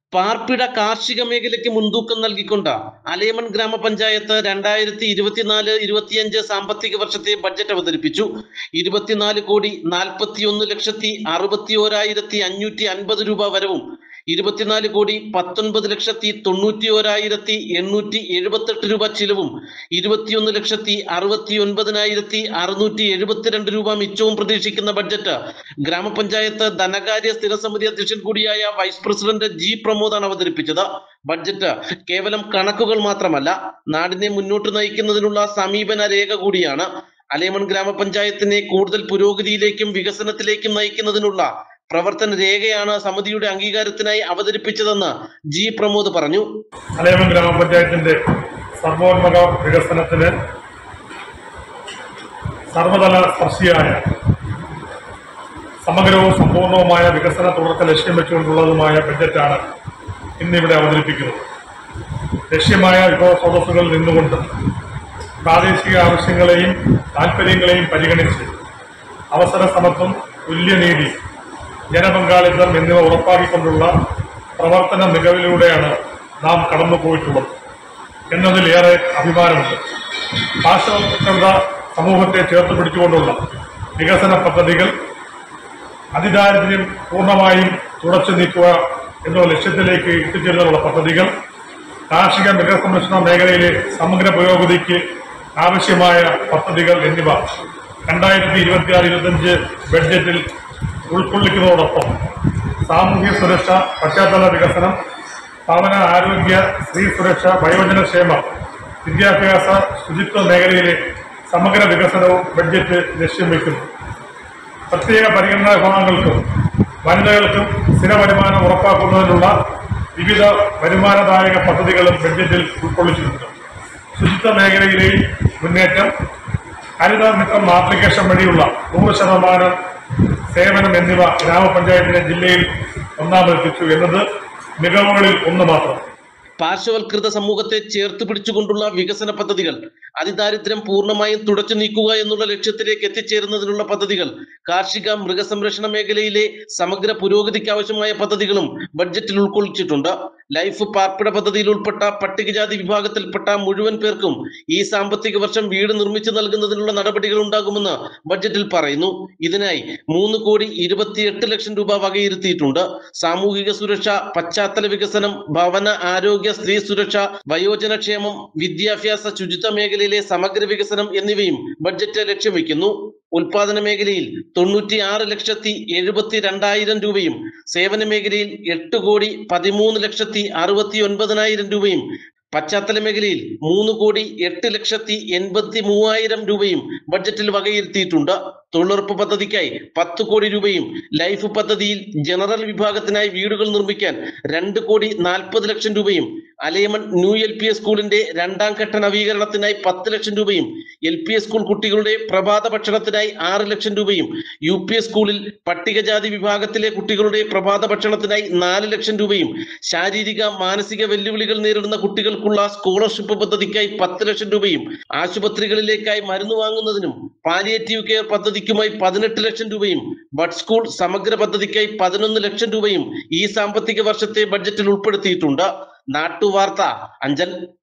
പാർപ്പിട കാർഷിക മേഖലയ്ക്ക് മുൻതൂക്കം നൽകിക്കൊണ്ട് അലൈമൺ ഗ്രാമപഞ്ചായത്ത് 2024-25 സാമ്പത്തിക വർഷത്തെ ബഡ്ജറ്റ് അവതരിപ്പിച്ചു. 24,41,61,550 രൂപ വരവും 24,19,91,878 രൂപ ചിലവും 21,69,672 രൂപ മിച്ചവും പ്രതീക്ഷിക്കുന്ന ബഡ്ജറ്റ് ഗ്രാമപഞ്ചായത്ത് ധനകാര്യ സ്ഥിരസമിതി അധ്യക്ഷൻ കൂടിയായ വൈസ് പ്രസിഡന്റ് ജി പ്രമോദാണ് അവതരിപ്പിച്ചത്. ബഡ്ജറ്റ് കേവലം കണക്കുകൾ മാത്രമല്ല, നാടിനെ മുന്നോട്ട് നയിക്കുന്നതിനുള്ള സമീപന രേഖ കൂടിയാണ്. അലൈമൺ ഗ്രാമപഞ്ചായത്തിനെ കൂടുതൽ പുരോഗതിയിലേക്കും വികസനത്തിലേക്കും നയിക്കുന്നതിനുള്ള പ്രവർത്തന രേഖയാണ് സമിതിയുടെ അംഗീകാരത്തിനായി അവതരിപ്പിച്ചതെന്ന് ജി പ്രമോദ് പറഞ്ഞു. അലൈമൺ ഗ്രാമപഞ്ചായത്തിന്റെ സർവോന്മുഖ വികസനത്തിന് സർവതല സ്പർശിയായ സമഗ്രവും സമ്പൂർണവുമായ വികസന തുടർച്ച ലക്ഷ്യം വെച്ചുകൊണ്ടുള്ളതുമായ ബഡ്ജറ്റാണ് ഇന്നിവിടെ അവതരിപ്പിക്കുന്നത്. ലക്ഷ്യമായ വിഭവ സ്രോതസ്സുകളിൽ നിന്നുകൊണ്ട് പ്രാദേശിക ആവശ്യങ്ങളെയും താൽപ്പര്യങ്ങളെയും പരിഗണിച്ച് അവസര സമത്വം, തുല്യനീതി, ജനപങ്കാളിത്തം എന്നിവ ഉറപ്പാക്കിക്കൊണ്ടുള്ള പ്രവർത്തന മികവിലൂടെയാണ് നാം കടന്നുപോയിട്ടുള്ളത് എന്നതിലേറെ അഭിമാനമുണ്ട്. പാർശ്വവൽക്കൃത സമൂഹത്തെ ചേർത്ത് പിടിച്ചുകൊണ്ടുള്ള വികസന പദ്ധതികൾ, അതിദാരിദ്ര്യം പൂർണ്ണമായും തുടച്ചു നീക്കുക എന്ന ലക്ഷ്യത്തിലേക്ക് എത്തിച്ചേരുന്നതിനുള്ള പദ്ധതികൾ, കാർഷിക മൃഗസംരക്ഷണ മേഖലയിലെ സമഗ്ര പുരോഗതിക്ക് ആവശ്യമായ പദ്ധതികൾ എന്നിവ 2026-25 ബഡ്ജറ്റിൽ ഉൾക്കൊള്ളിക്കുന്നതോടൊപ്പം സാമൂഹ്യ സുരക്ഷ, പശ്ചാത്തല വികസനം, ഭവന, ആരോഗ്യ, സ്ത്രീ സുരക്ഷ, വയോജനക്ഷേമ, വിദ്യാഭ്യാസ, ശുചിത്വ മേഖലയിലെ സമഗ്ര വികസനവും ബഡ്ജറ്റ് ലക്ഷ്യം വയ്ക്കുന്നു. പ്രത്യേക പരിഗണനാ വിഭാഗങ്ങൾക്കും വനിതകൾക്കും സ്ഥിര വരുമാനം ഉറപ്പാക്കുന്നതിനുള്ള വിവിധ വരുമാനദായക പദ്ധതികളും ബഡ്ജറ്റിൽ ഉൾക്കൊള്ളിച്ചിട്ടുണ്ട്. ശുചിത്വ മേഖലയിലെ മുന്നേറ്റം, ഹരിതമിത്രം ആപ്ലിക്കേഷൻ വഴിയുള്ള 100% സേവനം എന്നിവ ഗ്രാമപഞ്ചായത്തിനെ ജില്ലയിൽ ഒന്നാമതെത്തിച്ചു എന്നത് മികവുകളിൽ ഒന്ന് മാത്രം. പാർശ്വവൽകൃത സമൂഹത്തെ ചേർത്ത് പിടിച്ചുകൊണ്ടുള്ള വികസന പദ്ധതികൾ, അതിദാരിദ്ര്യം പൂർണ്ണമായും തുടച്ചു നീക്കുക എന്നുള്ള ലക്ഷ്യത്തിലേക്ക് എത്തിച്ചേരുന്നതിനുള്ള പദ്ധതികൾ, കാർഷിക മൃഗസംരക്ഷണ മേഖലയിലെ സമഗ്ര പുരോഗതിക്ക് ആവശ്യമായ പദ്ധതികളും ബഡ്ജറ്റിൽ ഉൾക്കൊള്ളിച്ചിട്ടുണ്ട്. ലൈഫ് പാർപ്പിട പദ്ധതിയിൽ ഉൾപ്പെട്ട പട്ടികജാതി വിഭാഗത്തിൽപ്പെട്ട മുഴുവൻ പേർക്കും ഈ സാമ്പത്തിക വർഷം വീട് നിർമ്മിച്ചു നൽകുന്നതിനുള്ള നടപടികൾ ഉണ്ടാകുമെന്ന് ബഡ്ജറ്റിൽ പറയുന്നു. ഇതിനായി 3,28,00,000 രൂപ വകയിരുത്തിയിട്ടുണ്ട്. സാമൂഹിക സുരക്ഷ, പശ്ചാത്തല വികസനം, ഭവന, ആരോഗ്യ, സ്ത്രീ സുരക്ഷ, വയോജനക്ഷേമം, വിദ്യാഭ്യാസ, ശുചിത്വ മേഖലയിലെ സമഗ്ര വികസനം എന്നിവയും ബഡ്ജറ്റ് ലക്ഷ്യം വയ്ക്കുന്നു. ഉൽപാദന മേഖലയിൽ 96,72,000 രൂപയും സേവന മേഖലയിൽ 8,13,69,000 രൂപയും പശ്ചാത്തല മേഖലയിൽ 3,08,83,000 രൂപയും ബഡ്ജറ്റിൽ വകയിരുത്തിയിട്ടുണ്ട്. തൊഴിലുറപ്പ് പദ്ധതിക്കായി 10 കോടി രൂപയും ലൈഫ് പദ്ധതിയിൽ ജനറൽ വിഭാഗത്തിനായി വീടുകൾ നിർമ്മിക്കാൻ 2,40,00,000 രൂപയും അലൈമൺ ന്യൂ LPS സ്കൂളിന്റെ 2ാം ഘട്ട നവീകരണത്തിനായി 10 ലക്ഷം രൂപയും LPS സ്കൂൾ കുട്ടികളുടെ പ്രഭാത ഭക്ഷണത്തിനായി 6 ലക്ഷം രൂപയും UPS സ്കൂളിൽ പട്ടികജാതി വിഭാഗത്തിലെ കുട്ടികളുടെ പ്രഭാത ഭക്ഷണത്തിനായി 4 ലക്ഷം രൂപയും ശാരീരിക മാനസിക വെല്ലുവിളികൾ നേരിടുന്ന കുട്ടികൾക്കുള്ള സ്കോളർഷിപ്പ് പദ്ധതിക്കായി 10 ലക്ഷം രൂപയും ആശുപത്രികളിലേക്കായി മരുന്ന് വാങ്ങുന്നതിനും പാലിയേറ്റീവ് കെയർ പദ്ധതിക്കുമായി 18 ലക്ഷം രൂപയും ബഡ് സ്കൂൾ സമഗ്ര പദ്ധതിക്കായി 11 ലക്ഷം രൂപയും ഈ സാമ്പത്തിക വർഷത്തെ ബഡ്ജറ്റിൽ ഉൾപ്പെടുത്തിയിട്ടുണ്ട്. നാട്ടുവാർത്ത, അഞ്ചൽ.